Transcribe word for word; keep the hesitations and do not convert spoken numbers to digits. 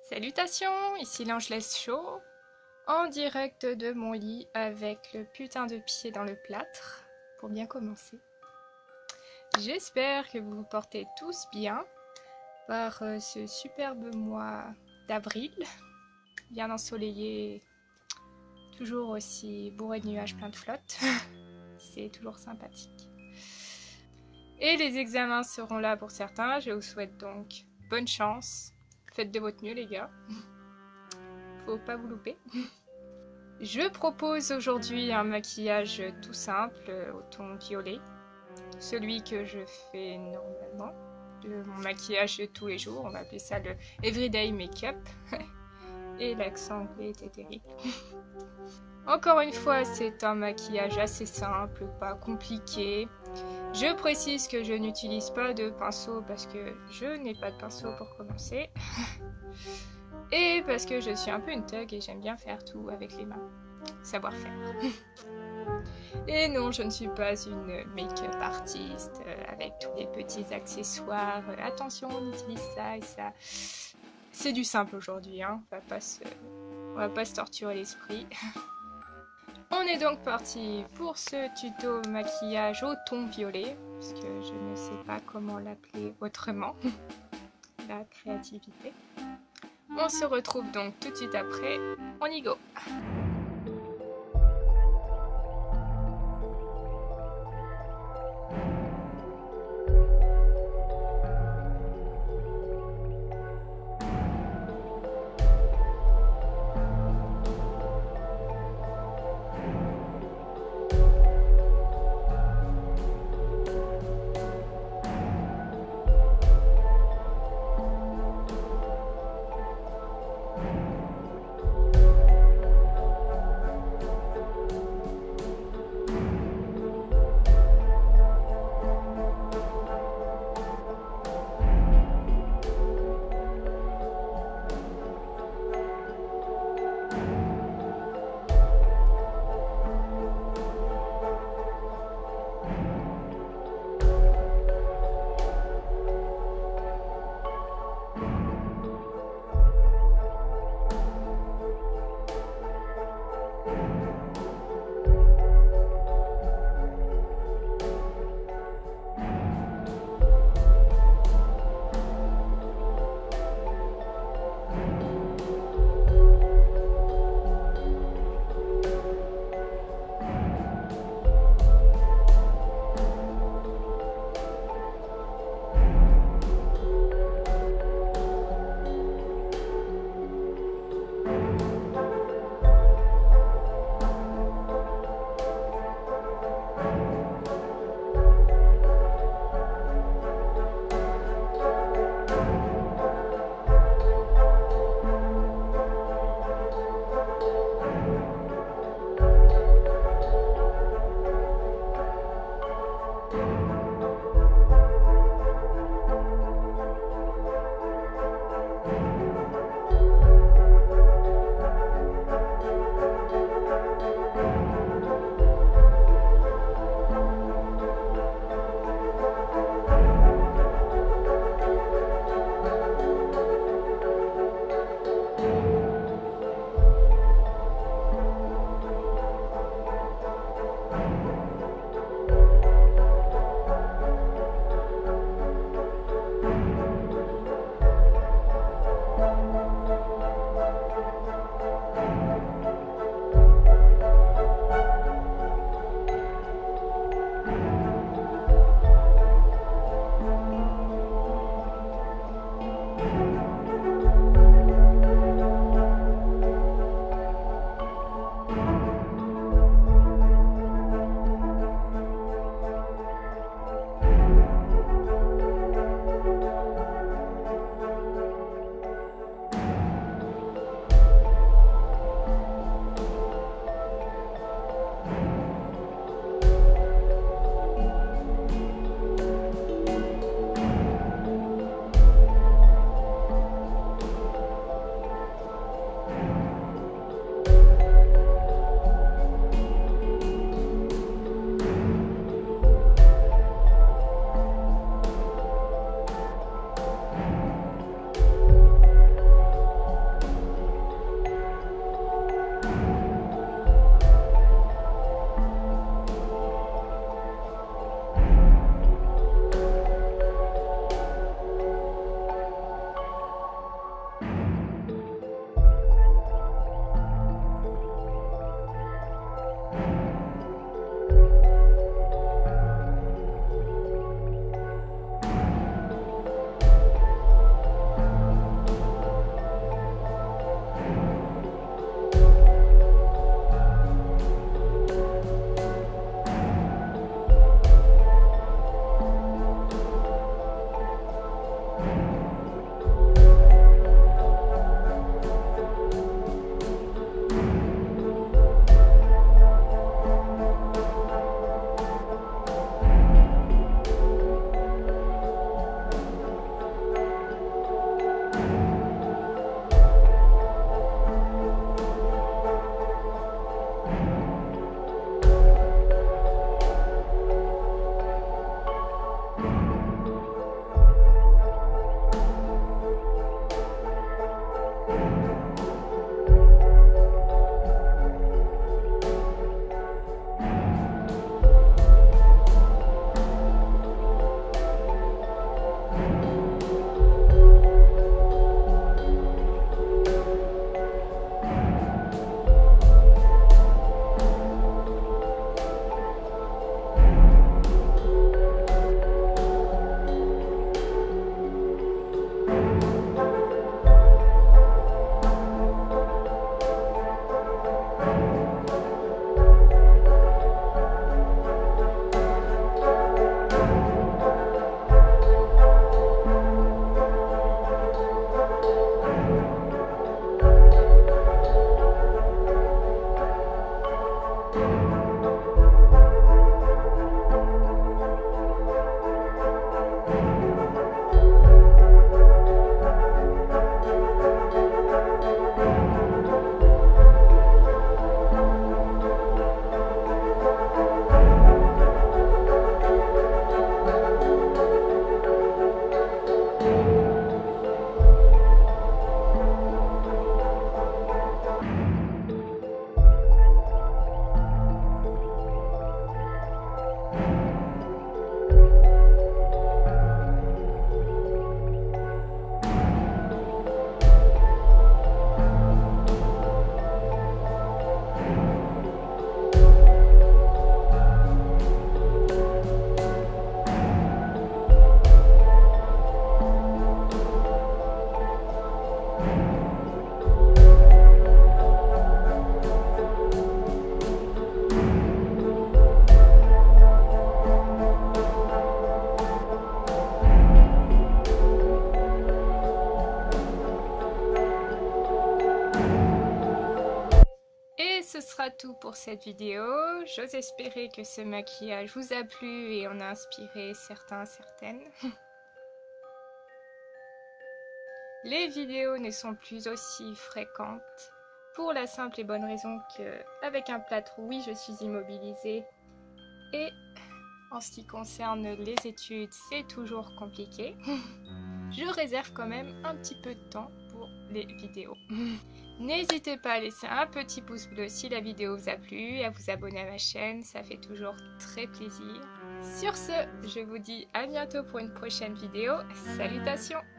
Salutations, ici l'Angelès Show, en direct de mon lit avec le putain de pied dans le plâtre, pour bien commencer. J'espère que vous vous portez tous bien par euh, ce superbe mois d'avril, bien ensoleillé, toujours aussi bourré de nuages plein de flotte, c'est toujours sympathique. Et les examens seront là pour certains, je vous souhaite donc bonne chance. Faites de votre mieux les gars, faut pas vous louper. Je propose aujourd'hui un maquillage tout simple au ton violet, celui que je fais normalement, de mon maquillage de tous les jours, on va appeler ça le everyday make-up. Et l'accent anglais était terrible. Encore une fois, c'est un maquillage assez simple, pas compliqué. Je précise que je n'utilise pas de pinceau parce que je n'ai pas de pinceau pour commencer. Et parce que je suis un peu une thug et j'aime bien faire tout avec les mains. Savoir-faire. Et non, je ne suis pas une make-up artiste avec tous les petits accessoires. Attention, on utilise ça et ça. C'est du simple aujourd'hui, hein. On va pas se, on va pas se torturer l'esprit. On est donc parti pour ce tuto maquillage au ton violet, parce que je ne sais pas comment l'appeler autrement. La créativité. On se retrouve donc tout de suite après. On y go! sera tout pour cette vidéo. J'ose espérer que ce maquillage vous a plu et en a inspiré certains, certaines. Les vidéos ne sont plus aussi fréquentes pour la simple et bonne raison qu'avec un plâtre, oui, je suis immobilisée. Et en ce qui concerne les études, c'est toujours compliqué. Je réserve quand même un petit peu de temps pour les vidéos. N'hésitez pas à laisser un petit pouce bleu si la vidéo vous a plu et à vous abonner à ma chaîne, ça fait toujours très plaisir. Sur ce, je vous dis à bientôt pour une prochaine vidéo. Salutations!